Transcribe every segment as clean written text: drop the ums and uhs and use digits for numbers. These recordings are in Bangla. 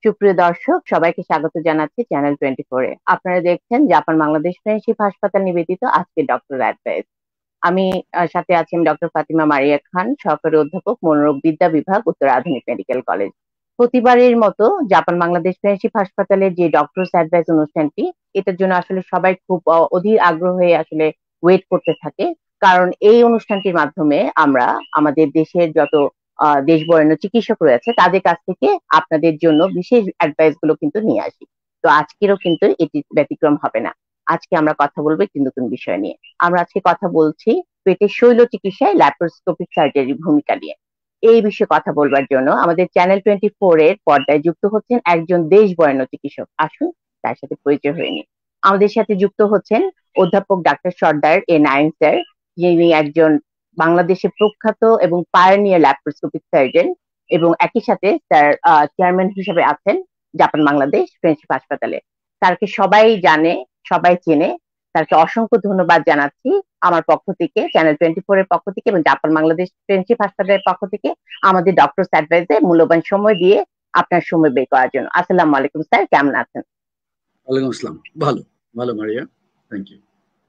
সুপ্রিয় দর্শক, সবাইকে স্বাগত জানাচ্ছি চ্যানেল 24-এ। আপনারা দেখছেন জাপান বাংলাদেশ ফ্রেন্ডশিপ হাসপাতাল নিবেদিত আজকে ডক্টর অ্যাডভাইস। আমি সাথে আছি ডক্টর ফাতিমা মারিয়া খান, সহকারী অধ্যাপক, মনোরোগ বিদ্যা বিভাগ, উত্তর আধুনিক মেডিকেল কলেজ। প্রতিবারের মতো জাপান বাংলাদেশ ফ্রেন্ডশিপ হাসপাতালের যে ডক্টর অ্যাডভাইস অনুষ্ঠানটি, এটার জন্য আসলে সবাই খুব অধীর আগ্রহে আসলে ওয়েট করতে থাকে। কারণ এই অনুষ্ঠানটির মাধ্যমে আমরা আমাদের দেশের যত দেশ বরেণ্য চিকিৎসক রয়েছে তাদের কাছ থেকে আপনাদের জন্য বিশেষ অ্যাডভাইস গুলো কিন্তু নিয়ে আসি। তো আজকেরও কিন্তু এটি ব্যতিক্রম হবে না। আজকে আমরা কথা বলবো একটি নতুন বিষয় নিয়ে। আমরা আজকে কথা বলছি পেটের শৈল চিকিৎসায় ল্যাপারোস্কোপিক সার্জারির ভূমিকা নিয়ে। এই বিষয়ে কথা বলবার জন্য আমাদের চ্যানেল 24 এর পর্দায় যুক্ত হচ্ছেন একজন দেশ বরেণ্য চিকিৎসক। আসুন তার সাথে পরিচয় হয়ে নিই। আমাদের সাথে যুক্ত হচ্ছেন অধ্যাপক doctor Sardar A Naim sir, যিনি একজন বাংলাদেশের প্রখ্যাত এবং পায়োনিয়ার ল্যাপারোস্কোপিক সার্জন, এবং একই সাথে স্যার চেয়ারম্যান হিসেবে আছেন জাপান বাংলাদেশ ফ্রেন্ডশিপ হাসপাতালে। তাকে সবাই জানে, সবাই চেনে। তাকে অসংখ্য ধন্যবাদ জানাচ্ছি আমার পক্ষ থেকে, চ্যানেল 24 এর পক্ষ থেকে এবং জাপান বাংলাদেশ ফ্রেন্ডশিপ হাসপাতালের পক্ষ থেকে আমাদের ডক্টর অ্যাডভাইসে মূল্যবান সময় দিয়ে আপনার সময় বের করার জন্য। আসসালামু আলাইকুম স্যার, কেমন আছেন? ওয়ালাইকুম আসসালাম। ভালো ভালো মারিয়া, থ্যাংক ইউ।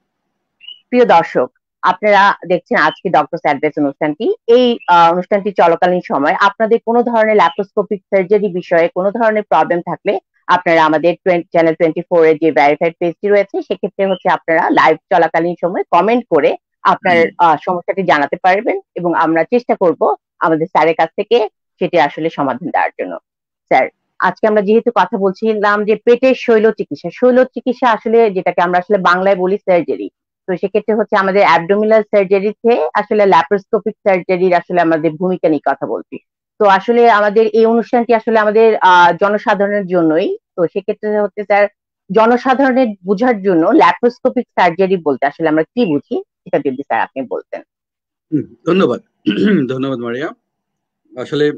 প্রিয় দর্শক, আপনারা দেখছেন আজকে ডক্টর অ্যাডভাইস অনুষ্ঠানটি। এই অনুষ্ঠানটি চলাকালীন সময় আপনাদের কোনো ধরনের ল্যাপারোস্কোপিক সার্জারি বিষয়ে কোনো ধরনের প্রবলেম থাকলে আপনারা আমাদের চ্যানেল 24 এর যে ভেরিফাইড পেজটি রয়েছে সেক্ষেত্রে আপনারা লাইভ চলাকালীন সময় কমেন্ট করে আপনার সমস্যাটি জানাতে পারবেন, এবং আমরা চেষ্টা করব আমাদের স্যারের কাছ থেকে সেটি আসলে সমাধান দেওয়ার জন্য। স্যার, আজকে আমরা যেহেতু কথা বলছিলাম যে পেটের শৈল চিকিৎসা, শৈল চিকিৎসা আসলে যেটাকে আমরা আসলে বাংলায় বলি সার্জারি, তো সেক্ষেত্রে আমাদের অ্যাবডোমিনাল সার্জারিতে আসলে ল্যাপারোস্কোপিক সার্জারির আসলে আমাদের ভূমিকা নিয়ে কথা বলছি। তো আসলে আমাদের এই অনুষ্ঠানটি আসলে আমাদের জনসাধারণের জন্যই। তো সেক্ষেত্রে স্যার, জনসাধারণের বোঝার জন্য ল্যাপারোস্কোপিক সার্জারি বলতে আসলে আমরা কি বুঝি, এটা যদি স্যার আপনি বলতেন। ধন্যবাদ। ধন্যবাদ মারিয়া। আসলে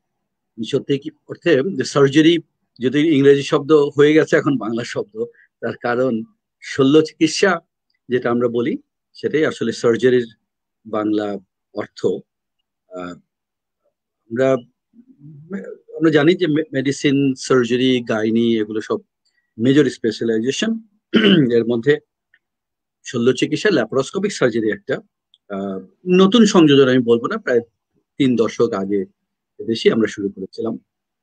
সত্যি কি অর্থে সার্জারি যদি ইংরেজি শব্দ হয়ে গেছে এখন বাংলা শব্দ, তার কারণ শল্য চিকিৎসা যেটা আমরা বলি সেটাই আসলে সার্জারির বাংলা অর্থ। আমরা আমরা জানি যে মেডিসিন, সার্জারি, গাইনি এগুলো সব মেজর স্পেশালাইজেশন। এর মধ্যে শল্য চিকিৎসা, ল্যাপারোস্কোপিক সার্জারি একটা নতুন সংযোজন আমি বলবো না, প্রায় 3 দশক আগে দেশে আমরা শুরু করেছিলাম।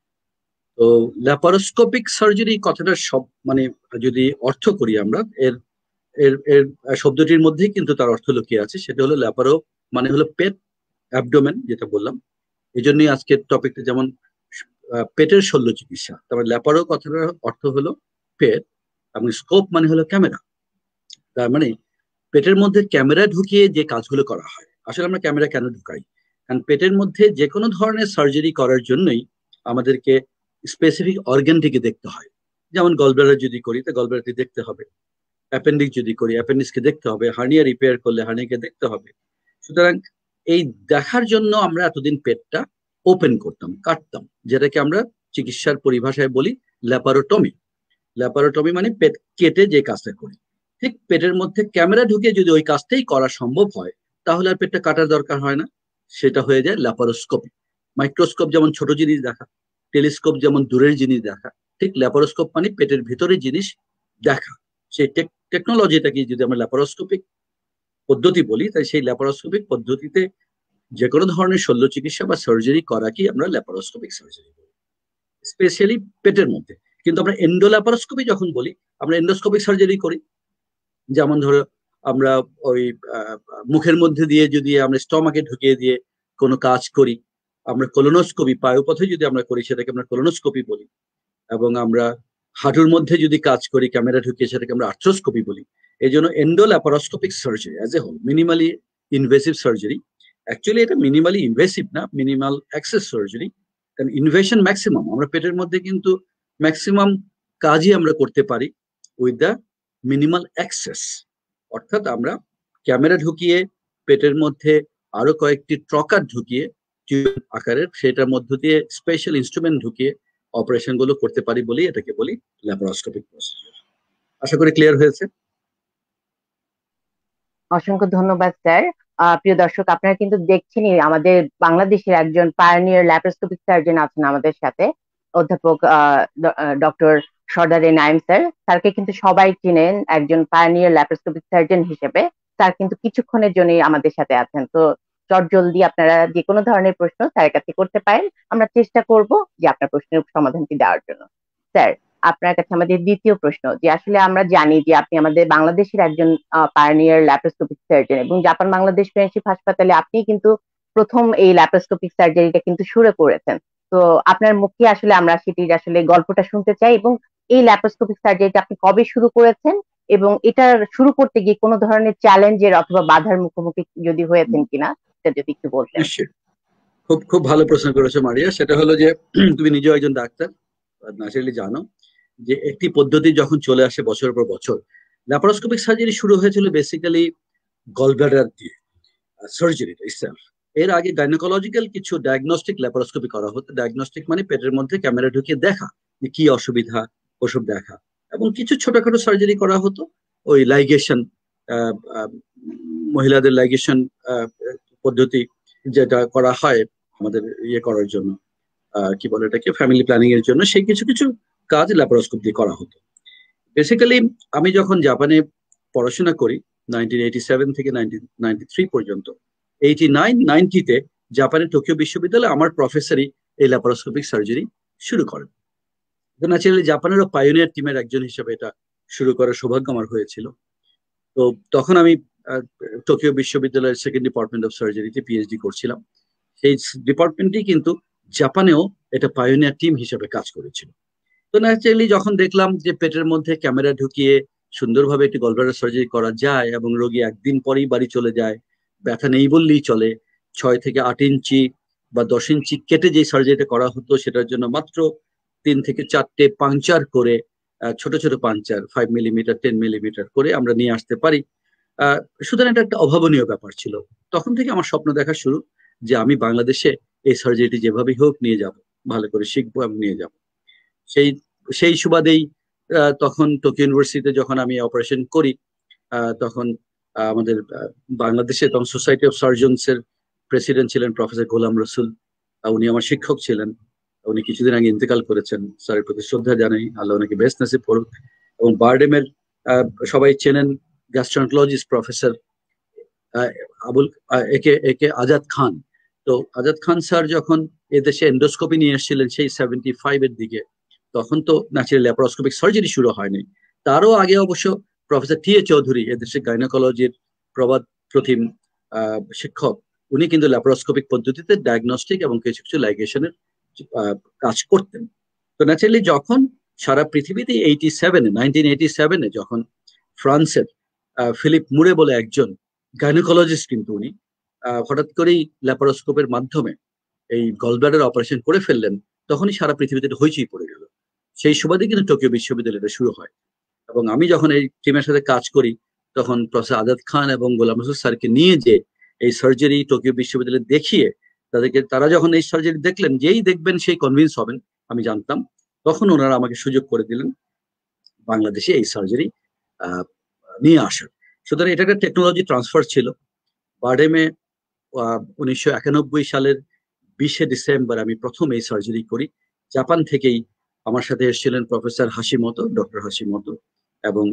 তো ল্যাপারোস্কোপিক সার্জারি কথাটা সব মানে যদি অর্থ করি আমরা, এর এর এর শব্দটির মধ্যেই কিন্তু তার অর্থ লুকিয়ে আছে। সেটা হলো ল্যাপারো মানে হলো পেট, অ্যাবডোমেন যেটা বললাম। এই জন্যই আজকের টপিকটা যেমন পেটের শল্য চিকিৎসা, তারপর ল্যাপারো কথাটার অর্থ হলো পেট, এবং স্কোপ মানে হলো ক্যামেরা। তার মানে পেটের মধ্যে ক্যামেরা ঢুকিয়ে যে কাজগুলো করা হয়। আসলে আমরা ক্যামেরা কেন ঢুকাই? কারণ পেটের মধ্যে যে কোনো ধরনের সার্জারি করার জন্যই আমাদেরকে স্পেসিফিক অর্গানটিকে দেখতে হয়। যেমন গলব্লাডার যদি করি তা গলব্লাডারটি দেখতে হবে, অ্যাপেন্ডিক্স যদি করি অ্যাপেন্ডিক্সকে দেখতে হবে, হার্নিয়া রিপেয়ার করলে হার্নিয়াকে দেখতে হবে। সুতরাং এই দেখার জন্য আমরা এতদিন পেটটা ওপেন করতাম, কাটতাম, যেটাকে আমরা চিকিৎসার পরিভাষায় বলি ল্যাপারোটমি। ল্যাপারোটমি মানে পেট কেটে যে কাজটা করি। ঠিক পেটের মধ্যে ক্যামেরা ঢুকিয়ে যদি ওই কাজটাই করা সম্ভব হয় তাহলে আর পেটটা কাটার দরকার হয় না, সেটা হয়ে যায় ল্যাপারোস্কোপি। মাইক্রোস্কোপ যেমন ছোট জিনিস দেখা, টেলিস্কোপ যেমন দূরের জিনিস দেখা, ঠিক ল্যাপারোস্কোপ মানে পেটের ভিতরের জিনিস দেখা। সেই টেকনোলজিটাকে যদি আমরা ল্যাপারোস্কোপিক পদ্ধতি বলি, তাই সেই ল্যাপারোস্কোপিক পদ্ধতিতে যে কোনো ধরনের শল্য চিকিৎসা বা সার্জারি করাকেই আমরা ল্যাপারোস্কোপিক সার্জারি বলি, স্পেশালি পেটের মধ্যে। কিন্তু আমরা এন্ডোল্যাপারোস্কোপি যখন বলি, আমরা এন্ডোস্কোপিক সার্জারি করি। যেমন ধরো আমরা ওই মুখের মধ্যে দিয়ে যদি আমরা স্টমাকে ঢুকিয়ে দিয়ে কোনো কাজ করি, আমরা কোলোনোস্কোপি পায়ুপথে যদি আমরা করি সেটাকে আমরা কোলোনোস্কোপি বলি। এবং আমরা হাঁটুর মধ্যে যদি কাজ করি ক্যামেরা ঢুকিয়ে সেটাকে আমরা আর্থ্রোস্কোপি বলি। এই জন্য endolaparoscopic surgery as a whole minimally invasive surgery. Actually এটা মিনিমালি ইনভেসিভ না, মিনিমাল অ্যাক্সেস সার্জারি। কারণ ইনভেশন ম্যাক্সিমাম, আমরা পেটের মধ্যে কিন্তু ম্যাক্সিমাম কাজই আমরা করতে পারি উইথ দ্য মিনিমাল অ্যাক্সেস। অর্থাৎ আমরা ক্যামেরা ঢুকিয়ে পেটের মধ্যে আরো কয়েকটি ট্রকার ঢুকিয়ে টিউব আকারের, সেটার মধ্য দিয়ে স্পেশাল ইনস্ট্রুমেন্ট ঢুকিয়ে অপারেশন গুলো করতে পারি বলেই এটাকে বলি ল্যাপারোস্কোপিক প্রসিডিউর। আশা করি ক্লিয়ার হয়েছে। অসংখ্য ধন্যবাদ স্যার। প্রিয় দর্শক, আপনারা কিন্তু দেখছেনই আমাদের বাংলাদেশের একজন পায়োনিয়ার ল্যাপারোস্কোপিক সার্জন আছেন আমাদের সাথে। অধ্যাপক ডক্টর সর্দার নাইম স্যার, তাকে কিন্তু সবাই চিনেন একজন পায়োনিয়ার ল্যাপারোস্কোপিক সার্জন হিসেবে। স্যার কিন্তু কিছুক্ষণের জন্যই আমাদের সাথে আছেন, তো চটজলদি আপনারা যে কোনো ধরনের প্রশ্ন স্যারের কাছে করতে পারেন। আমরা চেষ্টা করব যে আপনার প্রশ্নের সমাধানটি দেওয়ার জন্য। স্যার, আপনার কাছে আমাদের দ্বিতীয় প্রশ্ন, যে আসলে আমরা জানি যে আপনি আমাদের বাংলাদেশের একজন পায়োনিয়ার ল্যাপারোস্কোপিক সার্জন, এবং জাপান বাংলাদেশ ফ্রেন্ডশিপ হাসপাতালে আপনি কিন্তু প্রথম এই ল্যাপারোস্কোপিক সার্জারিটা কিন্তু শুরু করেছেন। তো আপনার মুখে আসলে আমরা সেটির আসলে গল্পটা শুনতে চাই, এবং এই ল্যাপারোস্কোপিক সার্জারিটা আপনি কবে শুরু করেছেন, এবং এটা শুরু করতে গিয়ে কোনো ধরনের চ্যালেঞ্জের অথবা বাধার মুখোমুখি যদি হয়েছেন কিনা, সেটা যদি একটু বলতেন। নিশ্চয়ই। খুব খুব ভালো প্রশ্ন করেছো মারিয়া। সেটা হলো যে তুমি নিজেও একজন ডাক্তার, ন্যাচারালি জানো যে একটি পদ্ধতি যখন চলে আসে বছরের পর বছর, ল্যাপারোস্কোপিক সার্জারি শুরু হয়েছিল বেসিক্যালি গলব্লাডার দিয়ে, সার্জারিটা ইটসেলফ। এর আগে গাইনোকোলজিক্যাল কিছু ডায়াগনস্টিক ল্যাপারোস্কোপি করা হতো। ডায়াগনস্টিক মানে পেটের মধ্যে ক্যামেরা ঢুকিয়ে দেখা যে কি অসুবিধা, ওসব দেখা, এবং কিছু ছোটখাটো সার্জারি করা হতো। ওই লাইগেশন, মহিলাদের লাইগেশন পদ্ধতি যেটা করা হয় আমাদের ইয়ে করার জন্য, কি বলে এটাকে, ফ্যামিলি প্ল্যানিং এর জন্য, সেই কিছু কিছু কাজ ল্যাপারোস্কোপ দিয়ে করা হতো। বেসিক্যালি আমি যখন জাপানে পড়াশোনা করি 1987 থেকে 1993 পর্যন্ত, 89-90-তে জাপানের টোকিও বিশ্ববিদ্যালয়ে আমার প্রফেসরই এই ল্যাপারোস্কোপিক সার্জারি শুরু করেন। ন্যাচারালি জাপানেরও পাইওনিয়ার টিমের একজন হিসেবে এটা শুরু করার সৌভাগ্য আমার হয়েছিল। তো তখন আমি টোকিও বিশ্ববিদ্যালয়ের সেকেন্ড ডিপার্টমেন্ট অফ সার্জারিতে পিএইচডি করছিলাম। সেই ডিপার্টমেন্টটি কিন্তু জাপানেও এটা পাইওনিয়ার টিম হিসেবে কাজ করেছিল। তো ন্যাচারালি যখন দেখলাম যে পেটের মধ্যে ক্যামেরা ঢুকিয়ে সুন্দরভাবে একটি গলব্লাডার সার্জারি করা যায় এবং রোগী একদিন পরেই বাড়ি চলে যায়, ব্যথা নেই বললেই চলে, 6 থেকে 8 ইঞ্চি বা 10 ইঞ্চি কেটে যে সার্জারিটা করা হতো সেটার জন্য মাত্র 3 থেকে 4টে পাংচার করে, ছোট ছোট পাংচার 5 মিলিমিটার 10 মিলিমিটার করে আমরা নিয়ে আসতে পারি। সুতরাং এটা একটা অভাবনীয় ব্যাপার ছিল। তখন থেকে আমার স্বপ্ন দেখা শুরু যে আমি বাংলাদেশে এই সার্জারিটি যেভাবেই হোক নিয়ে যাব, ভালো করে শিখবো এবং নিয়ে যাব। সেই সেই সুবাদেই তখন টোকিও ইউনিভার্সিটিতে যখন আমি অপারেশন করি, তখন আমাদের বাংলাদেশে তখন সোসাইটি অফ সার্জনস এর প্রেসিডেন্ট ছিলেন প্রফেসর গোলাম রসুল। উনি আমার শিক্ষক ছিলেন। উনি কিছুদিন আগে ইন্তেকাল করেছেন, স্যারের প্রতি শ্রদ্ধা জানাই, আল্লাহ ওনাকে বেস্ট নসিব করুক। এবং বারডেমের সবাই চেনেন গ্যাস্ট্রোন্টোলজিস্ট প্রফেসর আবুল একে একে আজাদ খান। তো আজাদ খান স্যার যখন এদেশে এন্ডোস্কোপি নিয়ে এসেছিলেন সেই 75-এর দিকে, তখন তো ন্যাচারাল ল্যাপারোস্কোপিক সার্জারি শুরু হয়নি। তারও আগে অবশ্য প্রফেসর টি.এ. চৌধুরী, এদেশে গাইনোকোলজির প্রবাদ প্রতিম শিক্ষক, উনি কিন্তু ল্যাপারোস্কোপিক পদ্ধতিতে ডায়াগনস্টিক এবং কিছু কিছু লাইগেশনের কাজ করতেন। তো ন্যাচারালি যখন সারা পৃথিবীতে 1987-এ যখন ফ্রান্সের ফিলিপ মুরে বলে একজন গাইনোকোলজিস্ট, কিন্তু উনি হঠাৎ করেই ল্যাপারোস্কোপের মাধ্যমে এই গলব্লাডার অপারেশন করে ফেললেন, তখনই সারা পৃথিবীতে হইচই পড়ে গেল। সেই সুবাদে কিন্তু টোকিও বিশ্ববিদ্যালয়টা শুরু হয়। এবং আমি যখন এই টিমের সাথে কাজ করি, তখন প্রফেসর আজাদ খান এবং গোলাম রসুল স্যারকে নিয়ে যে এই সার্জারি টোকিও বিশ্ববিদ্যালয়ে দেখিয়ে তারা যখন এই সার্জারি দেখলেন, যেই দেখবেন সেই কনভিন্স হবেন, আমি জানতাম, তখন ওনারা আমাকে সুযোগ করে দিলেন বাংলাদেশে এই সার্জারি নিয়ে আসার। সুতরাং এটা একটা টেকনোলজি ট্রান্সফার ছিল। বারডেমে 1991 সালের 20শে ডিসেম্বর আমি প্রথম এই সার্জারি করি। জাপান থেকেই আমার সাথে এসেছিলেন প্রফেসর হাশিমোতো, ডক্টর হাশিমোতো, এবং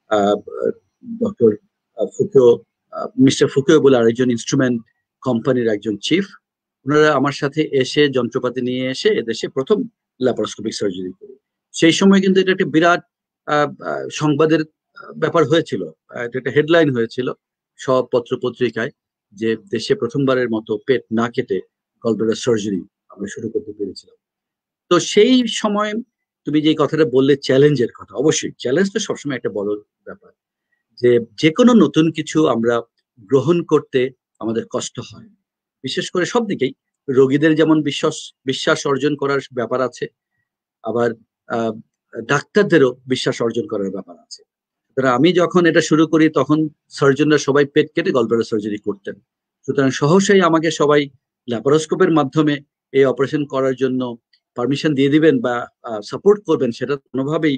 ডক্টর ফুকুও, মিস্টার ফুকুও বলে আরেকজন ইনস্ট্রুমেন্ট কোম্পানির একজন চিফ। ওনারা আমার সাথে এসে যন্ত্রপাতি নিয়ে এসে এদেশে প্রথম ল্যাপারোস্কোপিক সার্জারি করি। সেই সময় কিন্তু এটা একটা বিরাট সংবাদের ব্যাপার হয়েছিল, এটা একটা হেডলাইন হয়েছিল সব পত্র পত্রিকায়, যে দেশে প্রথমবারের মতো পেট না কেটে গলব্লাডার সার্জারি আমরা শুরু করতে পেরেছিলাম। তো সেই সময় তুমি যে কথাটা বললে চ্যালেঞ্জের কথা, অবশ্যই চ্যালেঞ্জ তো সবসময় একটা বড় ব্যাপার। যে কোনো নতুন কিছু আমরা গ্রহণ করতে আমাদের কষ্ট হয়, বিশেষ করে সব দিকেই। রোগীদের যেমন বিশ্বাস অর্জন করার ব্যাপার আছে, আবার ডাক্তারদেরও বিশ্বাস অর্জন করার ব্যাপার আছে। আমি যখন এটা শুরু করি তখন সার্জনরা সবাই পেট কেটে গলব্লাডার সার্জারি করতেন। সুতরাং সহসাই আমাকে সবাই ল্যাপারোস্কোপের মাধ্যমে এই অপারেশন করার জন্য পারমিশন দিয়ে দিবেন বা সাপোর্ট করবেন, সেটা কোনোভাবেই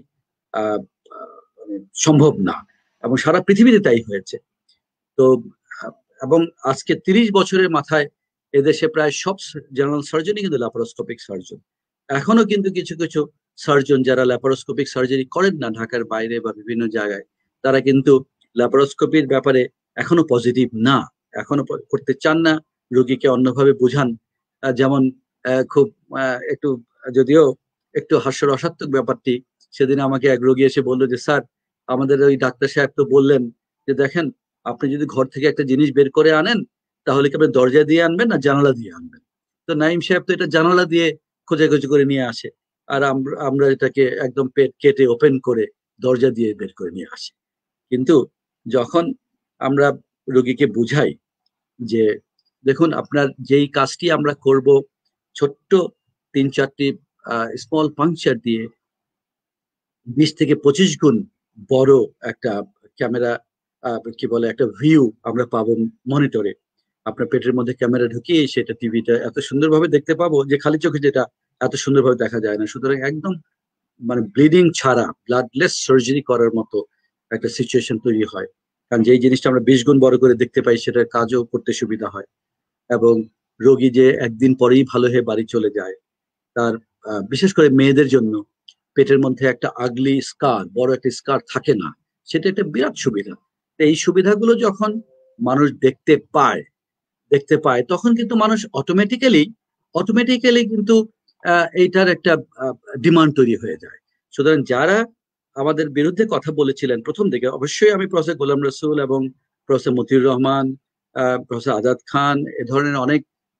সম্ভব না, এবং সারা পৃথিবীতে তাই হয়েছে। তো এবং আজকে 30 বছরের মাথায় এদেশে প্রায় সব জেনারেল সার্জনই কিন্তু ল্যাপারোস্কোপিক সার্জন। এখনো কিন্তু কিছু কিছু সার্জন যারা ল্যাপারোস্কোপিক সার্জারি করেন না ঢাকার বাইরে বা বিভিন্ন জায়গায়, তারা কিন্তু ল্যাপারোস্কোপির ব্যাপারে এখনো পজিটিভ না, এখনো করতে চান না, রোগীকে অন্যভাবে বোঝান। যেমন খুব একটু, যদিও একটু হাস্যরসাত্মক ব্যাপারটি, সেদিন আমাকে এক রোগী এসে বললো যে স্যার, আমাদের ওই ডাক্তার সাহেব তো বললেন যে দেখেন, আপনি যদি ঘর থেকে একটা জিনিস বের করে আনেন, তাহলে কি আপনি দরজা দিয়ে আনবেন না জানালা দিয়ে আনবেন? তো নাইম সাহেব তো এটা জানালা দিয়ে খোঁজাখুঁজি করে নিয়ে আসে, আর আমরা এটাকে একদম পেট কেটে ওপেন করে দরজা দিয়ে বের করে নিয়ে আসি। কিন্তু যখন আমরা রোগীকে বুঝাই যে দেখুন, আপনার যেই কাজটি আমরা করব ছোট্ট 3-4টি স্মল পাংচার দিয়ে 20 থেকে 25 গুণ বড় একটা ক্যামেরা, কি বলে, একটা ভিউ আমরা পাবো মনিটরে। আপনার পেটের মধ্যে ক্যামেরা ঢুকিয়ে সেটা টিভিটা এত সুন্দরভাবে দেখতে পাবো যে খালি চোখে যেটা এত সুন্দরভাবে দেখা যায় না। সুতরাং একদম মানে ব্লিডিং ছাড়া ব্লাডলেস সার্জারি করার মতো একটা সিচুয়েশন তৈরি হয়। কারণ যেই জিনিসটা আমরা 20 গুণ বড় করে দেখতে পাই, সেটার কাজও করতে সুবিধা হয়। এবং রোগী যে একদিন পরেই ভালো হয়ে বাড়ি চলে যায়, তার বিশেষ করে মেয়েদের জন্য পেটের মধ্যে একটা আগলি স্কার, বড় একটা স্কার থাকে না, সেটা একটা বিরাট সুবিধা। তো এই সুবিধাগুলো যখন মানুষ দেখতে পায় তখন কিন্তু মানুষ অটোমেটিক্যালি কিন্তু এইটার একটা ডিমান্ড তৈরি হয়ে যায়। সুতরাং যারা আমাদের বিরুদ্ধে কথা বলেছিলেন প্রথম দিকে, অবশ্যই আমি প্রফেসর গোলাম রসুল এবং প্রফেসর মতিউর রহমান, প্রফেসর আজাদ খান, এ ধরনের অনেক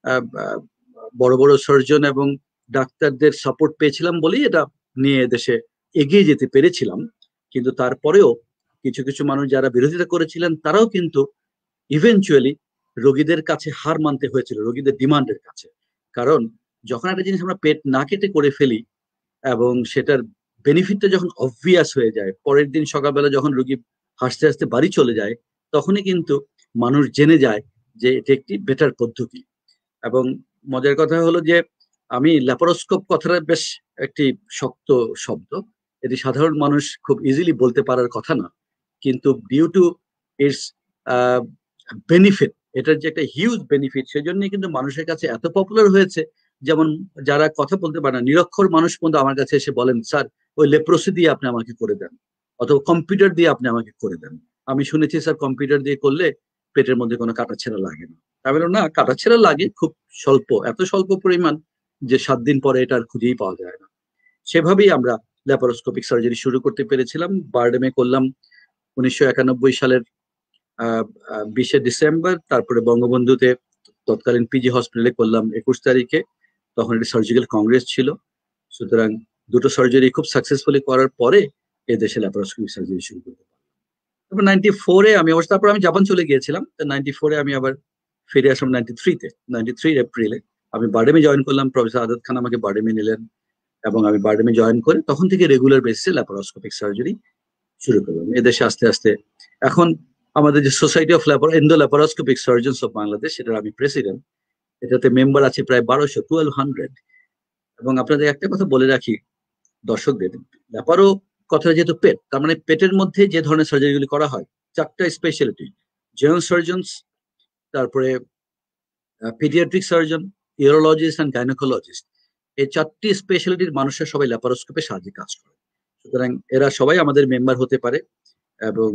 বড় বড় সার্জন এবং ডাক্তারদের সাপোর্ট পেয়েছিলাম বলেই এটা নিয়ে দেশে এগিয়ে যেতে পেরেছিলাম। কিন্তু তারপরেও কিছু কিছু মানুষ যারা বিরোধিতা করেছিলেন, তারাও কিন্তু ইভেনচুয়ালি রোগীদের কাছে হার মানতে হয়েছিল, রোগীদের ডিমান্ডের কাছে। কারণ যখন একটা জিনিস আমরা পেট না কেটে করে ফেলি এবং সেটার বেনিফিটটা যখন অবভিয়াস হয়ে যায়, পরের দিন সকালবেলা যখন রোগী হাসতে হাসতে বাড়ি চলে যায়, তখনই কিন্তু মানুষ জেনে যায় যে এটি একটি বেটার পদ্ধতি। এবং মজার কথা হলো যে আমি ল্যাপারোস্কোপ কথাটা বেশ একটি শক্ত শব্দ, এটি সাধারণ মানুষ খুব ইজিলি বলতে পারার কথা না, কিন্তু ডিউ টু ইটস বেনিফিট, এটার যে একটা হিউজ বেনিফিট, সেজন্যই কিন্তু মানুষের কাছে এত পপুলার হয়েছে। যেমন যারা কথা বলতে পারে না, নিরক্ষর মানুষ পর্যন্ত আমার কাছে এসে বলেন, স্যার ওই লেপ্রোসি দিয়ে আপনি আমাকে করে দেন, অথবা কম্পিউটার দিয়ে আপনি আমাকে করে দেন। আমি শুনেছি স্যার কম্পিউটার দিয়ে করলে পেটের মধ্যে কোনো কাটাছেঁড়া লাগে না। আমি বললাম, না, কাটাছেঁড়া লাগে খুব স্বল্প, এত স্বল্প পরিমাণ যে 7 দিন পরে এটা আর খুঁজেই পাওয়া যায় না। সেভাবেই আমরা ল্যাপারোস্কোপিক সার্জারি শুরু করতে পেরেছিলাম। বারডেমে করলাম 1991 সালের 20শে ডিসেম্বর। তারপরে বঙ্গবন্ধুতে তৎকালীন পিজি হসপিটালে করলাম 21 তারিখে। তখন একটা সার্জিক্যাল কংগ্রেস ছিল। সুতরাং দুটো সার্জারি খুব সাকসেসফুলি করার পরে এদেশে ল্যাপারোস্কোপিক সার্জারি শুরু করতে পারলাম। তারপর 94-এ আমি অবশ্য, তারপর আমি জাপান চলে গিয়েছিলাম। 94-এ আমি আবার ফিরে আসলাম 93 এপ্রিলে। আমি বারডেমে জয়েন করলাম, প্রফেসর আজাদ খান আমাকে বারডেমে নিলেন এবং আমি বারডেমে জয়েন করে তখন থেকে রেগুলার বেসিসে ল্যাপারোস্কোপিক সার্জারি শুরু করলাম। এদেশে আস্তে আস্তে এখন আমাদের যে society of endo laparoscopic surgeons of Bangladesh, সেটার আমি প্রেসিডেন্ট। এটাতে মেম্বার আছে প্রায় 1200 এবং আপনাদের একটা কথা বলে রাখি দর্শকদের, ল্যাপারো কথা যেহেতু পেট, তার মানে পেটের মধ্যে যে ধরনের সার্জারিগুলি করা হয় 4টা স্পেশালিটি: জেনারেল সার্জনস, তারপরে paediatric surgeon, urologist and gynaecologist. এই 4টি স্পেশালিটির মানুষরা সবাই ল্যাপারোস্কোপের সাহায্যে কাজ করে। সুতরাং এরা সবাই আমাদের মেম্বার হতে পারে। এবং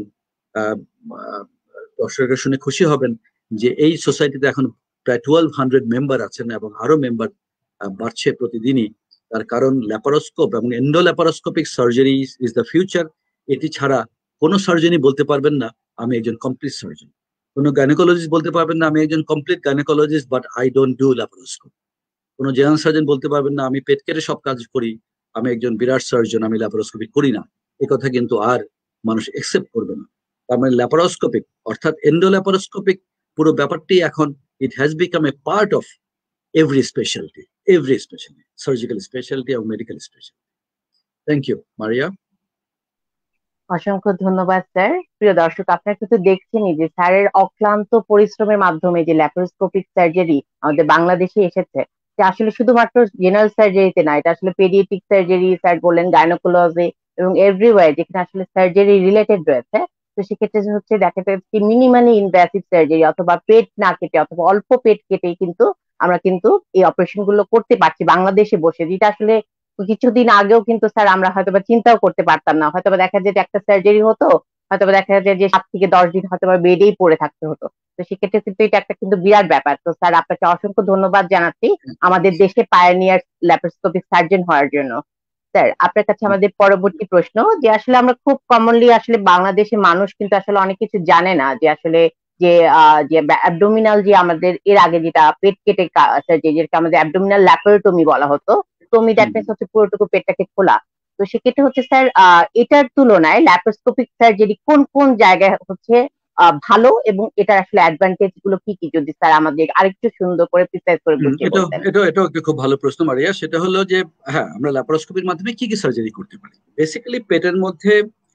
দর্শকরা শুনে খুশি হবেন যে এই সোসাইটিতে এখন প্রায় 1200 মেম্বার আছেন এবং আরো মেম্বার বাড়ছে প্রতিদিনই। তার কারণ ল্যাপারোস্কোপ এবং endo laparoscopic surgery is the future. এটি ছাড়া কোনো সার্জনই বলতে পারবেন না আমি একজন কমপ্লিট সার্জন, কোনো গাইনোকোলজিস্ট বলতে পারবেন না আমি একজন complete gynaecologist but I don't do laparoscope, কোনো জেনারেল সার্জন বলতে পারবেন না আমি পেট কেটে সব কাজ করি, আমি একজন বিরাট সার্জন, আমি ল্যাপারোস্কোপি করি না। এ কথা কিন্তু আর মানুষ একসেপ্ট করবে না। তার মানে ল্যাপারোস্কোপিক অর্থাৎ এন্ডো ল্যাপারোস্কোপিক পুরো ব্যাপারটি এখন it has become a part of every speciality, surgical speciality এবং medical speciality. Thank you Maria. অসংখ্য ধন্যবাদ স্যার। প্রিয় দর্শক, আপনারা কিন্তু দেখছেনই যে স্যারের অক্লান্ত পরিশ্রমের মাধ্যমে যে ল্যাপারোস্কোপিক সার্জারি আমাদের বাংলাদেশে এসেছে, যে আসলে শুধুমাত্র জেনারেল সার্জারিতে না, এটা আসলে পেডিয়াট্রিক সার্জারি, স্যার বললেন গাইনোকোলজি, এবং এভরিওয়্যার যেখানে আসলে সার্জারি রিলেটেড রয়েছে। তো সেক্ষেত্রে হচ্ছে দেখা যাচ্ছে মিনিমালি ইনভ্যাসিভ সার্জারি, অথবা পেট না কেটে অথবা অল্প পেট কেটেই কিন্তু আমরা কিন্তু এই অপারেশন গুলো করতে পারছি বাংলাদেশে বসে, যেটা আসলে কিছুদিন আগেও কিন্তু স্যার আমরা হয়তোবা চিন্তাও করতে পারতাম না। হয়তোবা দেখা যায় যে একটা সার্জারি হতো, হয়তোবা দেখা যায় যে 7 থেকে 10 দিন হয়তোবা বেডেই পড়ে থাকতে হতো। তো সেক্ষেত্রে কিন্তু এটা একটা কিন্তু বিরাট ব্যাপার। তো স্যার আপনাকে অসংখ্য ধন্যবাদ জানাচ্ছি আমাদের দেশে পায়োনিয়ার ল্যাপারোস্কোপিক সার্জন হওয়ার জন্য। স্যার আপনার কাছে আমাদের পরবর্তী প্রশ্ন, যে আসলে আমরা খুব কমনলি আসলে বাংলাদেশে মানুষ কিন্তু আসলে অনেক কিছু জানে না, যে আসলে যে যে অ্যাবডোমিনাল, যে আমাদের এর আগে যেটা পেট কেটে সার্জারি, যেটাকে আমাদের অ্যাবডোমিনাল ল্যাপারোটমি বলা হতো। টমি দ্যাট মিন্স হচ্ছে পুরোটুকু পেটটাকে খোলা। তো সেক্ষেত্রে হচ্ছে স্যার এটার তুলনায় ল্যাপারোস্কোপিক সার্জারি কোন কোন জায়গায় হচ্ছে ভালো, এবং এটার আসলে অ্যাডভান্টেজ গুলো কি কি, যদি স্যার আমাদের আরেকটু সুন্দর করে প্রিসাইজ করে বুঝিয়ে এটা বলতেন। এটা এটা একটা খুব ভালো প্রশ্ন মারিয়া। সেটা হলো যে হ্যাঁ, আমরা ল্যাপারোস্কোপির মাধ্যমে কি কি সার্জারি করতে পারি। বেসিক্যালি পেটের মধ্যে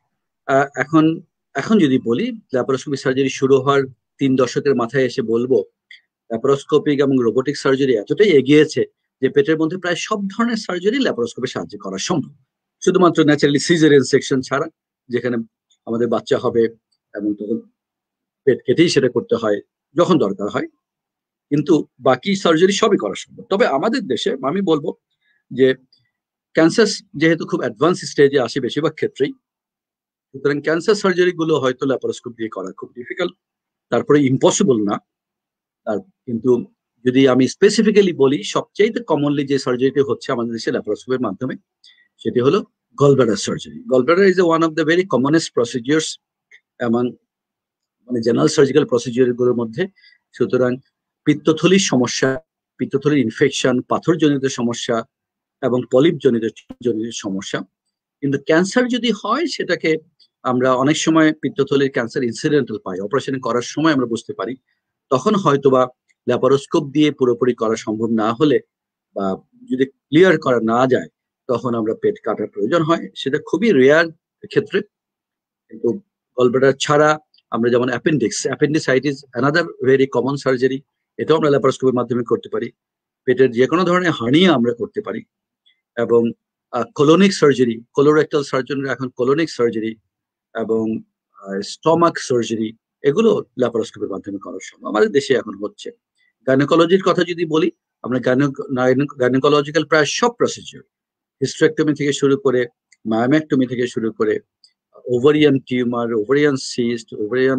এখন এখন যদি বলি, ল্যাপারোস্কোপিক সার্জারি শুরু হওয়ার 3 দশকের মাথায় এসে বলবো ল্যাপারোস্কোপিক এবং রোবোটিক সার্জারি এতটাই এগিয়েছে যে পেটের মধ্যে প্রায় সব ধরনের সার্জারি ল্যাপারোস্কোপের সাহায্যে করা সম্ভব, শুধুমাত্র ন্যাচারালি সিজারিয়ান সেকশন ছাড়া, যেখানে আমাদের বাচ্চা হবে এবং তখন পেট কেটেই সেটা করতে হয় যখন দরকার হয়। কিন্তু বাকি সার্জারি সবই করা সম্ভব। তবে আমাদের দেশে আমি বলবো যে ক্যান্সার যেহেতু খুব অ্যাডভান্স স্টেজে আসে বেশিরভাগ ক্ষেত্রেই, সুতরাং ক্যান্সার সার্জারি গুলো হয়তো ল্যাপারোস্কোপ দিয়ে করা খুব ডিফিকাল্ট, তারপরে ইম্পসিবল না। আর কিন্তু যদি আমি স্পেসিফিক্যালি বলি, সবচেয়ে কমনলি যে সার্জারিটি হচ্ছে আমাদের দেশে ল্যাপারোস্কোপের মাধ্যমে, সেটি হলো gallbladder surgery. Gallbladder is one of the very commonest procedures এমন, মানে জেনারেল সার্জিক্যাল প্রসিডিউর গুলোর মধ্যে। সুতরাং পিত্তথলির সমস্যা, পিত্তথলির ইনফেকশন, পাথরজনিত সমস্যা এবং পলিপ জনিত জনিত সমস্যা। কিন্তু ক্যান্সার যদি হয়, সেটাকে আমরা অনেক সময় পিত্তথলির ক্যান্সার ইনসিডেন্টাল পাই, অপারেশন করার সময় আমরা বুঝতে পারি। তখন হয়তোবা ল্যাপারোস্কোপ দিয়ে পুরোপুরি করা সম্ভব না হলে, বা যদি ক্লিয়ার করা না যায়, তখন আমরা পেট কাটার প্রয়োজন হয়। সেটা খুবই রেয়ার ক্ষেত্রে। কিন্তু গলব্লাডার ছাড়া আমরা যেমন appendicitis another very common surgery, এটাও আমরা ল্যাপারোস্কোপের মাধ্যমে করতে পারি। পেটের যে কোনো ধরনের হার্নিয়া আমরা করতে পারি। এবং কোলোনিক সার্জারি, কোলোরেক্টাল সার্জনরা এখন কোলোনিক সার্জারি এবং স্টমাক সার্জারি, এগুলো ল্যাপারোস্কোপের মাধ্যমে করা সম্ভব আমাদের দেশে এখন হচ্ছে। গাইনোকোলজির কথা যদি বলি, আমরা গাইনোকোলজিক্যাল প্রায় সব প্রসিডিউর, হিস্টেরেক্টমি থেকে শুরু করে, মায়োমেক্টমি থেকে শুরু করে, ovarian tumour, ovarian cyst, ovarian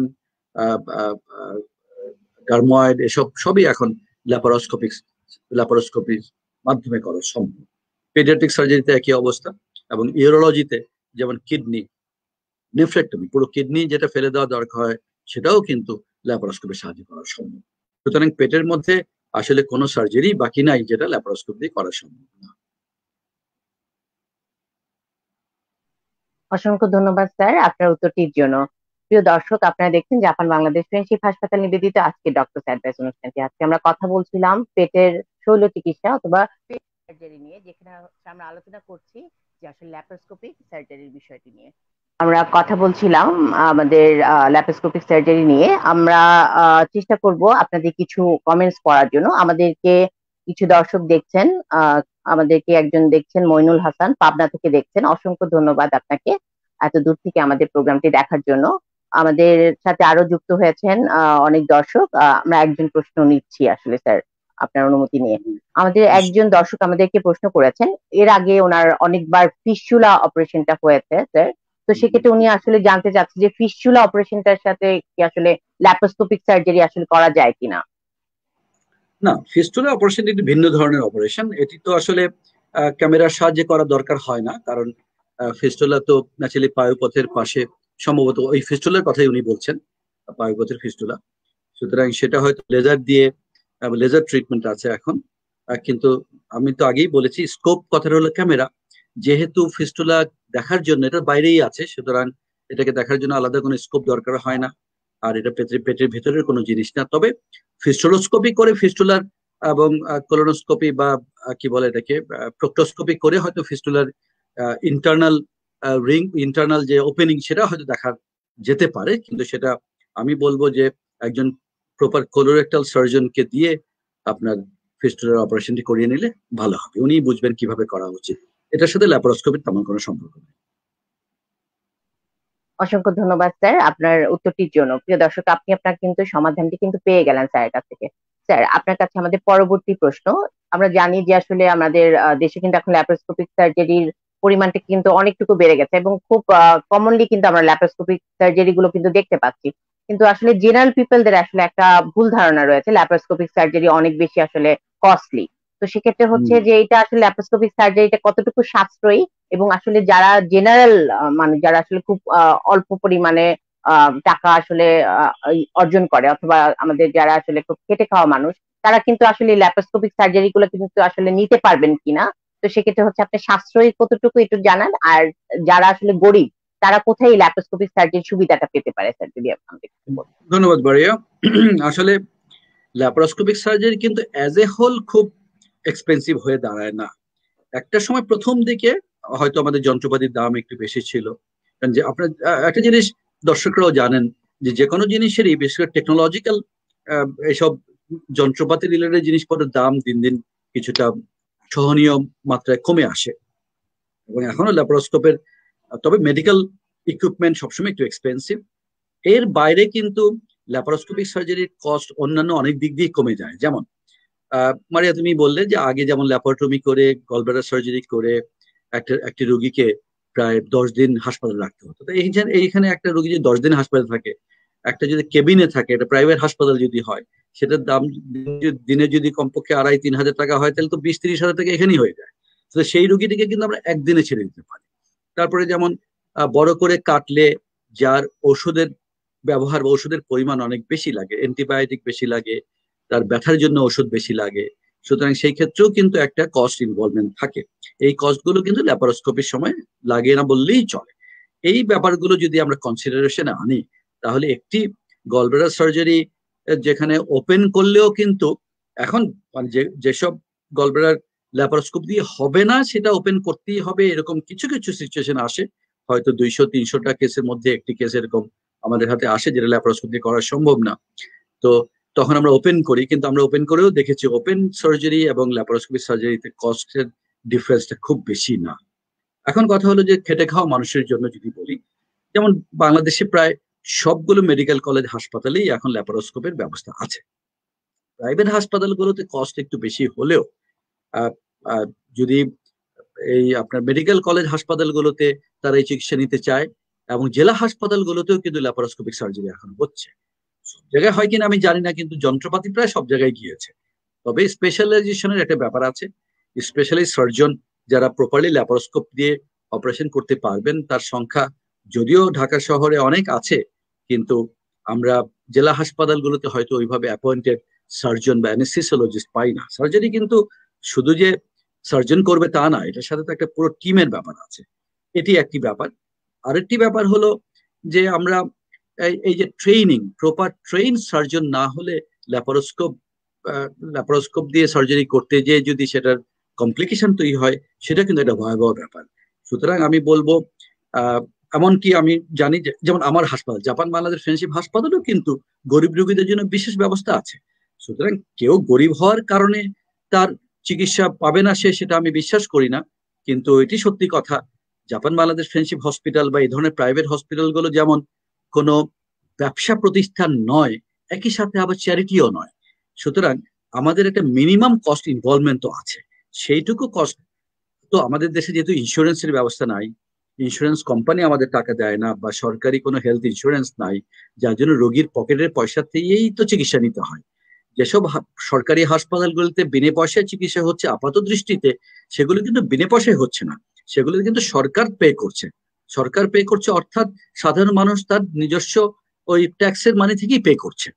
dermoid, এসব সবই এখন ল্যাপারোস্কোপির মাধ্যমে করা সম্ভব। পেডিয়াট্রিক সার্জারিতে একই অবস্থা। এবং ইউরোলজিতে যেমন কিডনি নেফ্রেক্টমি, পুরো কিডনি যেটা ফেলে দেওয়া দরকার হয়, সেটাও কিন্তু ল্যাপারোস্কোপের সাহায্যে করা সম্ভব। সুতরাং পেটের মধ্যে আসলে কোনো সার্জারি বাকি নাই যেটা ল্যাপারোস্কোপ দিয়ে করা সম্ভব না। অসংখ্য ধন্যবাদ স্যার আপনার উত্তরটির জন্য। প্রিয় দর্শক, আপনারা দেখছেন জাপান বাংলাদেশ ফ্রেন্ডশিপ হাসপাতাল নিবেদিত আজকে ডক্টর অ্যাডভাইস অনুষ্ঠানটি। আজকে আমরা কথা বলছিলাম পেটের শৈল চিকিৎসা অথবা পেট সার্জারি নিয়ে, যেখানে আমরা আলোচনা করছি যে আসলে ল্যাপারোস্কোপিক সার্জারির বিষয়টি নিয়ে। আমরা কথা বলছিলাম আমাদের ল্যাপারোস্কোপিক সার্জারি নিয়ে। আমরা চেষ্টা করব আপনাদের কিছু কমেন্টস পড়ার জন্য। আমাদেরকে কিছু দর্শক দেখছেন, আমাদেরকে একজন দেখছেন মইনুল হাসান, পাবনা থেকে দেখছেন। অসংখ্য ধন্যবাদ আপনাকে এত দূর থেকে আমাদের প্রোগ্রামটি দেখার জন্য। আমাদের সাথে আরো যুক্ত হয়েছেন অনেক দর্শক। আমরা একজন প্রশ্ন নিচ্ছি আসলে স্যার, আপনার অনুমতি নিয়ে। আমাদের একজন দর্শক আমাদেরকে প্রশ্ন করেছেন, এর আগে ওনার অনেকবার ফিস্চুলা অপারেশনটা হয়েছে স্যার। তো সেক্ষেত্রে উনি আসলে জানতে চাচ্ছেন যে ফিস্চুলা অপারেশনটার সাথে কি আসলে ল্যাপারোস্কোপিক সার্জারি আসলে করা যায় কিনা। না, ফিস্টুলা অপারেশন একটি ভিন্ন ধরনের অপারেশন। এটি তো আসলে ক্যামেরার সাহায্যে করা দরকার হয় না, কারণ ফিস্টুলা তো ন্যাচারালি পায়ুপথের পাশে, সম্ভবত ওই ফিস্টুলার কথাই উনি বলছেন, পায়ুপথের ফিস্টুলা। সুতরাং সেটা হয়তো লেজার দিয়ে, লেজার ট্রিটমেন্ট আছে এখন। কিন্তু আমি তো আগেই বলেছি, স্কোপ কথাটা হলো ক্যামেরা। যেহেতু ফিস্টুলা দেখার জন্য এটা বাইরেই আছে, সুতরাং এটাকে দেখার জন্য আলাদা কোনো স্কোপ দরকার হয় না। আর এটা পেটের পেটের ভেতরের কোনো জিনিস না। তবে ফিস্টুলোস্কোপি করে ফিস্টুলার এবং কোলোনোস্কোপি বা কি বলে এটাকে প্রক্টোস্কোপি করে হয়তো ফিস্টুলার ইন্টারনাল রিং, ইন্টারনাল যে ওপেনিং, সেটা হয়তো দেখা যেতে পারে। কিন্তু সেটা আমি বলবো যে একজন প্রপার কোলোরেক্টাল সার্জনকে দিয়ে আপনার ফিস্টুলার অপারেশনটি করিয়ে নিলে ভালো হবে। উনি বুঝবেন কিভাবে করা উচিত। এটার সাথে ল্যাপারোস্কোপির তেমন কোনো সম্পর্ক নেই। অসংখ্য ধন্যবাদ স্যার আপনার উত্তরটির জন্য। প্রিয় দর্শক, আপনি আপনার কিন্তু সমাধানটি কিন্তু পেয়ে গেলেন স্যারের কাছ থেকে। স্যার, আপনার কাছে আমাদের পরবর্তী প্রশ্ন। আমরা জানি যে আসলে আমাদের দেশে কিন্তু এখন ল্যাপারোস্কোপিক সার্জারির পরিমাণটা কিন্তু অনেকটুকু বেড়ে গেছে এবং খুব কমনলি কিন্তু আমরা ল্যাপারোস্কোপিক সার্জারি গুলো কিন্তু দেখতে পাচ্ছি। কিন্তু আসলে জেনারেল পিপলদের আসলে একটা ভুল ধারণা রয়েছে ল্যাপারোস্কোপিক সার্জারি অনেক বেশি আসলে কস্টলি। তো সেক্ষেত্রে হচ্ছে যে এটা আসলে ল্যাপারোস্কোপিক সার্জারিটা কতটুকু সাশ্রয়ী, এবং আসলে যারা জেনারেল মানে যারা আসলে খুব অল্প পরিমাণে টাকা আসলে অর্জন করে, অথবা আমাদের যারা আসলে খুব খেটে খাওয়া মানুষ, তারা কিন্তু আসলে ল্যাপারোস্কোপিক সার্জারি গুলো কিন্তু আসলে নিতে পারবেন কিনা। তো সেক্ষেত্রে হচ্ছে আপনি সাশ্রয়ী কতটুকু একটু জানান, আর যারা আসলে গরিব তারা কোথায় এই ল্যাপারোস্কোপিক সার্জারির সুবিধাটা পেতে পারে স্যার, যদি আমাদের একটু বলেন। ধন্যবাদ বারিয়া। আসলে ল্যাপারোস্কোপিক সার্জারি কিন্তু অ্যাজ এ হোল খুব এক্সপেন্সিভ হয়ে দাঁড়ায় না। একটা সময় প্রথম দিকে হয়তো আমাদের যন্ত্রপাতির দাম একটু বেশি ছিল, কারণ যে আপনার একটা জিনিস দর্শকরাও জানেন যে যে কোনো জিনিসেরই বিশেষ করে টেকনোলজিক্যাল এসব যন্ত্রপাতি রিলেটেড জিনিসপত্রের দাম দিন দিন কিছুটা সহনীয় মাত্রায় কমে আসে, এবং এখনো ল্যাপারোস্কোপের, তবে মেডিকেল ইকুইপমেন্ট সবসময় একটু এক্সপেন্সিভ। এর বাইরে কিন্তু ল্যাপারোস্কোপিক সার্জারির কস্ট অন্যান্য অনেক দিক দিয়ে কমে যায়। যেমন মারিয়া, তুমি বললে যে আগে যেমন ল্যাপারোটমি করে গলব্লাডার সার্জারি করে একটি রোগীকে প্রায় 10 দিন হাসপাতালে রাখতে হতো। তো এইখানে একটা রোগী যদি 10 দিন হাসপাতালে থাকে, একটা যদি কেবিনে থাকে, এটা প্রাইভেট হাসপাতাল যদি হয়, সেটার দাম দিনে যদি কমপক্ষে 2,500-3,000 টাকা হয়, তাহলে তো 20-30 হাজার টাকা এখানেই হয়ে যায়। তো সেই রোগীটিকে কিন্তু আমরা একদিনে ছেড়ে দিতে পারি। তারপরে যেমন বড় করে কাটলে যার ওষুধের ব্যবহার বা ওষুধের পরিমাণ অনেক বেশি লাগে, অ্যান্টিবায়োটিক বেশি লাগে, তার ব্যথার জন্য ওষুধ বেশি লাগে, সুতরাং সেই ক্ষেত্রেও কিন্তু একটা কস্ট ইনভলভমেন্ট থাকে। এই কস্টগুলো কিন্তু ল্যাপারোস্কোপির সময় লাগে না বললেই চলে। এই ব্যাপারগুলো যদি আমরা কনসিডারেশনে আনি, তাহলে একটি গলব্লাডার সার্জারি যেখানে ওপেন করলেও কিন্তু এখন মানে যেসব গলব্লাডার ল্যাপারোস্কোপ দিয়ে হবে না সেটা ওপেন করতেই হবে, এরকম কিছু কিছু সিচুয়েশন আসে। হয়তো 200-300টা কেসের মধ্যে একটি কেস এরকম আমাদের হাতে আসে যেটা ল্যাপারোস্কোপ দিয়ে করা সম্ভব না। তো তখন আমরা ওপেন করি, কিন্তু আমরা ওপেন করেও দেখেছি ওপেন সার্জারি এবং ল্যাপারোস্কোপিক সার্জারিতে কস্টের ডিফারেন্সটা খুব বেশি না। এখন কথা হলো যে খেটে খাওয়া মানুষের জন্য যদি বলি, যেমন বাংলাদেশে প্রায় সবগুলো মেডিকেল কলেজ হাসপাতালেই এখন ল্যাপারোস্কোপের ব্যবস্থা আছে। প্রাইভেট হাসপাতালগুলোতে কস্ট একটু বেশি হলেও আহ, আহ, যদি এই আপনার মেডিকেল কলেজ হাসপাতালগুলোতে তারা এই চিকিৎসা নিতে চায়, এবং জেলা হাসপাতালগুলোতেও কিন্তু ল্যাপারোস্কোপিক সার্জারি এখন হচ্ছে। সব জায়গায় হয় কিনা আমি জানি না, কিন্তু যন্ত্রপাতি প্রায় সব জায়গায় গিয়েছে। তবে স্পেশালাইজেশনের একটা ব্যাপার আছে। স্পেশালিস্ট সার্জন যারা প্রপারলি ল্যাপারোস্কোপ দিয়ে অপারেশন করতে পারবেন তার সংখ্যা যদিও ঢাকা শহরে অনেক আছে, কিন্তু আমরা জেলা হাসপাতালগুলোতে হয়তো ওইভাবে অ্যাপয়েন্টেড সার্জন বা অ্যানেস্থেসিওলজিস্ট পাই না। সার্জারি কিন্তু শুধু যে সার্জন করবে তা না, এটার সাথে তো একটা পুরো টিমের ব্যাপার আছে। এটি একটি ব্যাপার। আরেকটি ব্যাপার হলো যে আমরা এই যে ট্রেনিং, প্রপার ট্রেন সার্জন না হলে ল্যাপারোস্কোপ ল্যাপারোস্কোপ দিয়ে সার্জারি করতে যেয়ে যদি সেটার কমপ্লিকেশন তৈরি হয়, সেটা কিন্তু একটা ভয়াবহ ব্যাপার। সুতরাং আমি বলবো এমনকি আমি জানি যে যেমন আমার হাসপাতাল জাপান বাংলাদেশ ফ্রেন্ডশিপ হাসপাতালেও কিন্তু গরিব রোগীদের জন্য বিশেষ ব্যবস্থা আছে। সুতরাং কেউ গরিব হওয়ার কারণে তার চিকিৎসা পাবে না সেটা আমি বিশ্বাস করি না। কিন্তু এটি সত্যি কথা, জাপান বাংলাদেশ ফ্রেন্ডশিপ হসপিটাল বা এই ধরনের প্রাইভেট হসপিটালগুলো যেমন কোনো ব্যবসা প্রতিষ্ঠান নয়, একই সাথে আবার চ্যারিটিও নয়। সুতরাং আমাদের একটা মিনিমাম কস্ট ইনভলভমেন্ট তো আছে। সেইটুকু কস্ট তো আমাদের দেশে যেহেতু ইন্স্যুরেন্সের ব্যবস্থা নাই, ইন্স্যুরেন্স কোম্পানি আমাদের টাকা দেয় না, বা সরকারি কোনো হেলথ ইন্স্যুরেন্স নাই, যার জন্য রোগীর পকেটের পয়সা থেকেই তো চিকিৎসা নিতে হয়। যেসব সরকারি হাসপাতালগুলোতে বিনা পয়সায় চিকিৎসা হচ্ছে আপাত দৃষ্টিতে, সেগুলো কিন্তু বিনা পয়সায় হচ্ছে না, সেগুলো কিন্তু সরকার পে করছে। সরকার পে করছে অর্থাৎ সাধারণ মানুষ তার নিজস্ব ওই ট্যাক্সের মানি থেকেই পে করছে।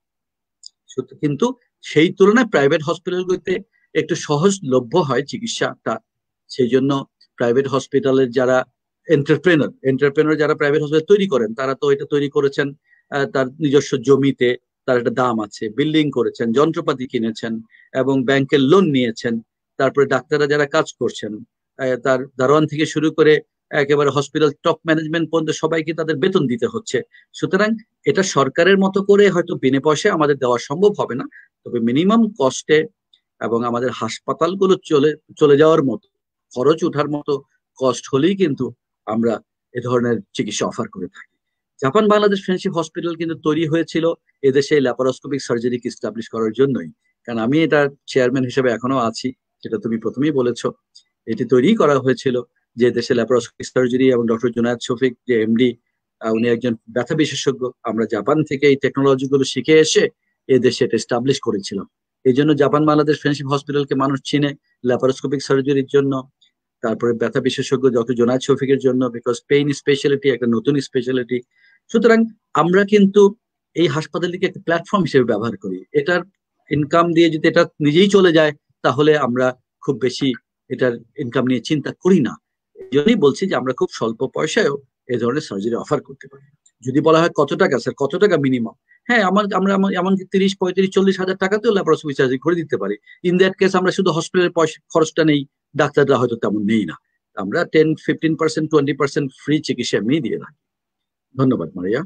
কিন্তু সেই তুলনায় প্রাইভেট হসপিটালগুলোতে একটু সহজলভ্য হয় চিকিৎসাটা। সেই জন্য প্রাইভেট হসপিটালের যারা এন্টারপ্রেনার যারা প্রাইভেট হসপিটাল তৈরি করেন, তারা তো এটা তৈরি করেছেন তার নিজস্ব জমিতে, তার একটা দাম আছে, বিল্ডিং করেছেন, যন্ত্রপাতি কিনেছেন এবং ব্যাংকের লোন নিয়েছেন। তারপরে ডাক্তাররা যারা কাজ করছেন, তার দারোয়ান থেকে শুরু করে একেবারে হসপিটাল টপ ম্যানেজমেন্ট পর্যন্ত সবাইকে তাদের বেতন দিতে হচ্ছে। সুতরাং এটা সরকারের মতো করে হয়তো বিনা পয়সায় আমাদের দেওয়া সম্ভব হবে না, তবে মিনিমাম কস্টে এবং আমাদের হাসপাতালগুলো চলে যাওয়ার মতো, খরচ ওঠার মতো কস্ট হলেই কিন্তু আমরা এ ধরনের চিকিৎসা অফার করে থাকি। জাপান বাংলাদেশ ফ্রেন্ডশিপ হসপিটাল কিন্তু তৈরি হয়েছিল এদেশে ল্যাপারোস্কোপিক সার্জারিকে এস্টাবলিশ করার জন্যই, কারণ আমি এটার চেয়ারম্যান হিসেবে এখনো আছি, যেটা তুমি প্রথমেই বলেছো। এটি তৈরি করা হয়েছিল যে দেশে ল্যাপারোস্কোপিক সার্জারি, এবং ডক্টর জুনায়েদ শফিক যে এমডি, উনি একজন ব্যথা বিশেষজ্ঞ। আমরা জাপান থেকে এই টেকনোলজি গুলো শিখে এসে এ দেশে এটা এস্টাবলিশ করেছিলাম। এই জন্য জাপান বাংলাদেশ ফ্রেন্ডশিপ হসপিটালকে মানুষ চিনে ল্যাপারোস্কোপিক সার্জারির জন্য, তারপরে ব্যথা বিশেষজ্ঞ ডক্টর জোনায়েদ শফিকের জন্য, বিকজ পেইন স্পেশালিটি একটা নতুন স্পেশালিটি। সুতরাং আমরা কিন্তু এই হাসপাতালটিকে একটা প্ল্যাটফর্ম হিসেবে ব্যবহার করি। এটার ইনকাম দিয়ে যদি এটা নিজেই চলে যায়, তাহলে আমরা খুব বেশি এটার ইনকাম নিয়ে চিন্তা করি না। এই জন্যই বলছি যে আমরা খুব স্বল্প পয়সায়ও এই ধরনের সার্জারি অফার করতে পারি। যদি বলা হয় কত টাকা স্যার, কত টাকা মিনিমাম, হ্যাঁ আমরা এমনকি 30, 35, 40 হাজার টাকাতেও ল্যাপারোস্কোপি সার্জারি করে দিতে পারি। ইন দ্যাট কেস আমরা শুধু হসপিটালের পয়সা খরচটা নেই, ডাক্তাররা হয়তো তেমন নেই না। আমরা 10, 15%, 20% ফ্রি চিকিৎসা এমনি দিয়ে থাকি। ধন্যবাদ মারিয়া।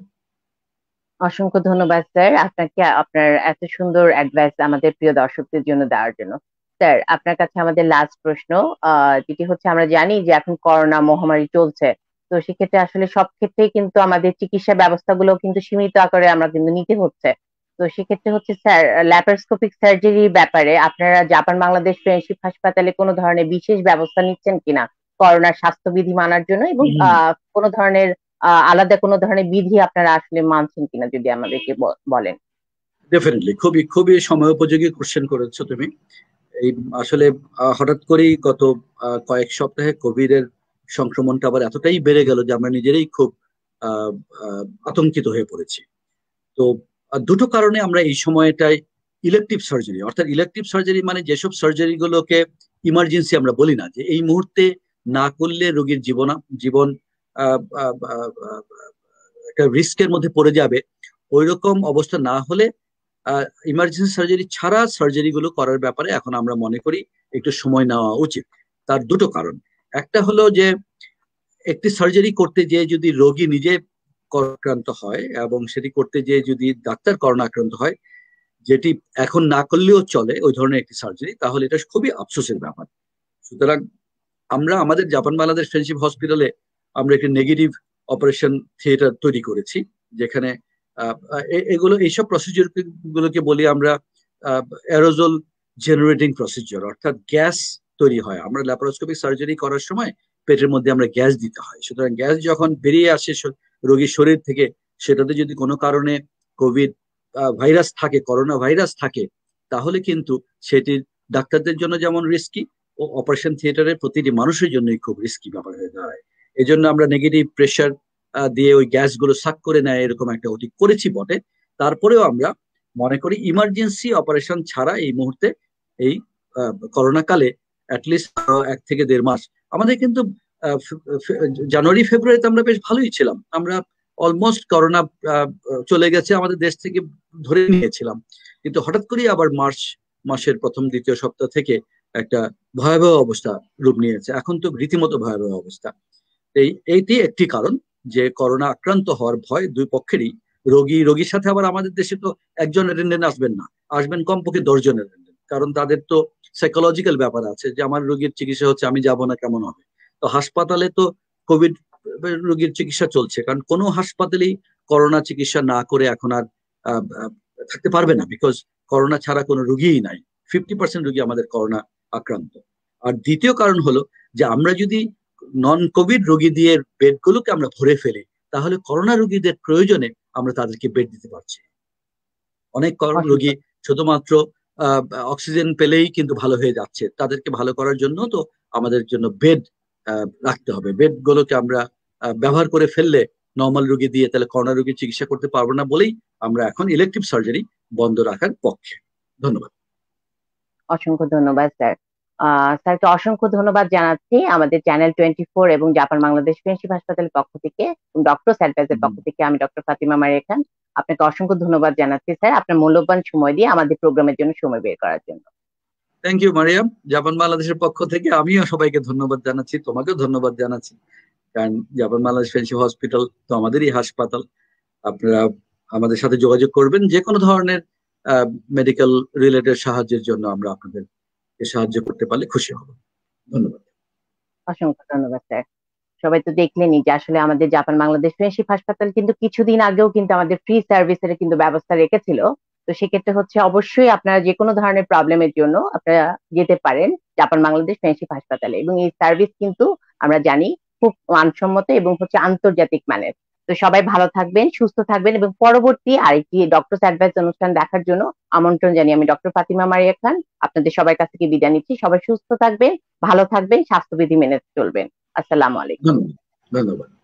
অসংখ্য ধন্যবাদ স্যার আপনাকে, আপনার এত সুন্দর অ্যাডভাইস আমাদের প্রিয় দর্শকদের জন্য দেওয়ার জন্য। স্যার, আপনার কাছে আমাদের লাস্ট প্রশ্ন, যেটি হচ্ছে, আমরা জানি যে এখন করোনা মহামারী চলছে, তো সেক্ষেত্রে আসলে সব ক্ষেত্রেই কিন্তু আমাদের চিকিৎসা ব্যবস্থাগুলো কিন্তু সীমিত আকারে আমরা কিন্তু নিতে হচ্ছে। তো সেক্ষেত্রে হচ্ছে স্যার, ল্যাপারোস্কোপিক সার্জারির ব্যাপারে আপনারা জাপান বাংলাদেশ ফ্রেন্ডশিপ হাসপাতালে কোনো ধরনের বিশেষ ব্যবস্থা নিচ্ছেন কিনা করোনার স্বাস্থ্যবিধি মানার জন্য, এবং কোনো ধরনের আলাদা কোনো ধরনের বিধি আপনারা আসলে মানছেন কিনা যদি আমাদেরকে বলেন। ডেফিনেটলি, খুবই খুবই সময় উপযোগী কোশ্চেন করেছো তুমি। এই আসলে হঠাৎ করেই গত কয়েক সপ্তাহে কোভিড এর সংক্রমণটা আবার এতটাই বেড়ে গেল যে আমরা নিজেরাই খুব আহ, আতঙ্কিত হয়ে পড়েছি। তো দুটো কারণে আমরা এই সময়টায় ইলেকটিভ সার্জারি, অর্থাৎ ইলেকটিভ সার্জারি মানে যেসব সার্জারি গুলোকে ইমার্জেন্সি আমরা বলি না, যে এই মুহূর্তে না করলে রোগীর জীবন আহ, আহ, আহ, আহ, একটা রিস্কের মধ্যে পড়ে যাবে, ওই রকম অবস্থা না হলে ইমার্জেন্সি সার্জারি ছাড়া সার্জারি গুলো করার ব্যাপারে এখন আমরা মনে করি একটু সময় নেওয়া উচিত। তার দুটো কারণ। একটা হলো যে একটি সার্জারি করতে যেয়ে যদি রোগী নিজে আক্রান্ত হয়, এবং সেটি করতে যেয়ে যদি ডাক্তার করোনা আক্রান্ত হয়, যেটি এখন না করলেও চলে ওই ধরনের একটি সার্জারি, তাহলে এটা খুবই আফসোসের ব্যাপার। সুতরাং আমরা আমাদের জাপান বাংলাদেশ ফ্রেন্ডশিপ হসপিটালে আমরা একটি নেগেটিভ অপারেশন থিয়েটার তৈরি করেছি, যেখানে এইসব প্রসিডিউর গুলোকে বলি আমরা অ্যারোজল জেনারেটিং প্রসিডিউর, অর্থাৎ গ্যাস তৈরি হয়। আমরা ল্যাপারোস্কোপিক সার্জারি করার সময় পেটের মধ্যে আমরা গ্যাস দিতে হয়। সুতরাং গ্যাস যখন বেরিয়ে আসে রোগীর শরীর থেকে, সেটাতে যদি কোনো কারণে কোভিড ভাইরাস থাকে, করোনা ভাইরাস থাকে, তাহলে কিন্তু সেটি ডাক্তারদের জন্য যেমন রিস্কি, ও অপারেশন থিয়েটারের প্রতিটি মানুষের জন্যই খুব রিস্কি ব্যাপার হয়ে দাঁড়ায়। এই জন্য আমরা নেগেটিভ প্রেশার দিয়ে ওই গ্যাসগুলো সাক করে নেয় এরকম একটা ওটি করেছি বটে। তারপরেও আমরা মনে করি ইমার্জেন্সি অপারেশন ছাড়া এই মুহূর্তে এই করোনা কালে অ্যাটলিস্ট 1 থেকে 1.5 মাস আমাদের কিন্তু জানুয়ারি ফেব্রুয়ারিতে আমরা বেশ ভালোই ছিলাম। আমরা অলমোস্ট করোনা চলে গেছে আমাদের দেশ থেকে ধরে নিয়েছিলাম, কিন্তু হঠাৎ করেই আবার মার্চ মাসের প্রথম দ্বিতীয় সপ্তাহ থেকে একটা ভয়াবহ অবস্থা রূপ নিয়েছে। এখন তো রীতিমতো ভয়াবহ অবস্থা। এইটি একটি কারণ যে করোনা আক্রান্ত হওয়ার ভয় দুই পক্ষেরই। রোগীর সাথে আবার আমাদের দেশে তো একজন অ্যাটেন্ডেন্ট আসবেন না, আসবেন কমপক্ষে 10 জন অ্যাটেন্ডেন্ট, কারণ তাদের তো সাইকোলজিক্যাল ব্যাপার আছে যে আমার রোগীর চিকিৎসা হচ্ছে, আমি যাব না কেমন হবে। তো হাসপাতালে তো কোভিড রোগীর চিকিৎসা চলছে, কারণ কোনো হাসপাতালেই করোনা চিকিৎসা না করে এখন আর থাকতে পারবে না, বিকজ করোনা ছাড়া কোনো রোগীই নাই। 50% রোগী আমাদের করোনা আক্রান্ত। আর দ্বিতীয় কারণ হলো যে আমরা যদি নন কোভিড রোগী দিয়ে বেডগুলোকে আমরা ভরে ফেলি, তাহলে করোনা রোগীদের প্রয়োজনে আমরা তাদেরকে বেড দিতে পারছি। অনেক রোগী শুধুমাত্র অক্সিজেন পেলেই কিন্তু ভালো হয়ে যাচ্ছে, তাদেরকে ভালো করার জন্য তো আমাদের জন্য বেড রাখতে হবে। বেড গুলোকে আমরা ব্যবহার করে ফেললে নর্মাল রোগী দিয়ে তাহলে করোনা রোগীর চিকিৎসা করতে পারবো না, বলেই আমরা এখন ইলেকটিভ সার্জারি বন্ধ রাখার পক্ষে। ধন্যবাদ। অসংখ্য ধন্যবাদ স্যার। স্যারকে অসংখ্য ধন্যবাদ জানাচ্ছি আমাদের চ্যানেল 24 এবং জাপান বাংলাদেশ ফ্রেন্ডশিপ হাসপাতালের পক্ষ থেকে, ডক্টর অ্যাডভাইসের পক্ষ থেকে আমি ডক্টর ফাতিমা মারিয়া খান আপনাকে অসংখ্য ধন্যবাদ জানাচ্ছি স্যার, আপনার মূল্যবান সময় দিয়ে আমাদের প্রোগ্রামের জন্য সময় বের করার জন্য। Thank you Mariam. জাপান বাংলাদেশের পক্ষ থেকে আমিও সবাইকে ধন্যবাদ জানাচ্ছি, তোমাকেও ধন্যবাদ জানাচ্ছি, কারণ জাপান বাংলাদেশ ফ্রেন্ডশিপ হসপিটাল তো আমাদেরই হাসপাতাল। আপনারা আমাদের সাথে যোগাযোগ করবেন যে কোনো ধরনের মেডিকেল রিলেটেড সাহায্যের জন্য, আমরা আপনাদের সাহায্য করতে পারলে খুশি হব। ধন্যবাদ। অসংখ্য ধন্যবাদ স্যার। সবাই তো দেখলেনই যে আসলে আমাদের জাপান বাংলাদেশ ফ্রেন্ডশিপ হাসপাতাল কিন্তু কিছুদিন আগেও কিন্তু আমাদের ফ্রি সার্ভিসের কিন্তু ব্যবস্থা রেখেছিল। তো সেক্ষেত্রে হচ্ছে অবশ্যই আপনারা যে কোনো ধরনের প্রবলেমের জন্য আপনারা যেতে পারেন জাপান বাংলাদেশ ফ্রেন্ডশিপ হাসপাতালে, এবং এই সার্ভিস কিন্তু আমরা জানি খুব মানসম্মত এবং হচ্ছে আন্তর্জাতিক মানের। তো সবাই ভালো থাকবেন, সুস্থ থাকবেন, এবং পরবর্তী আরেকটি ডক্টর অ্যাডভাইস অনুষ্ঠান দেখার জন্য আমন্ত্রণ জানিয়ে আমি ডক্টর ফাতিমা মারিয়া খান আপনাদের সবার কাছ থেকে বিদায় নিচ্ছি। সবাই সুস্থ থাকবেন, ভালো থাকবেন, স্বাস্থ্যবিধি মেনে চলবেন। আসসালামু আলাইকুম। ধন্যবাদ।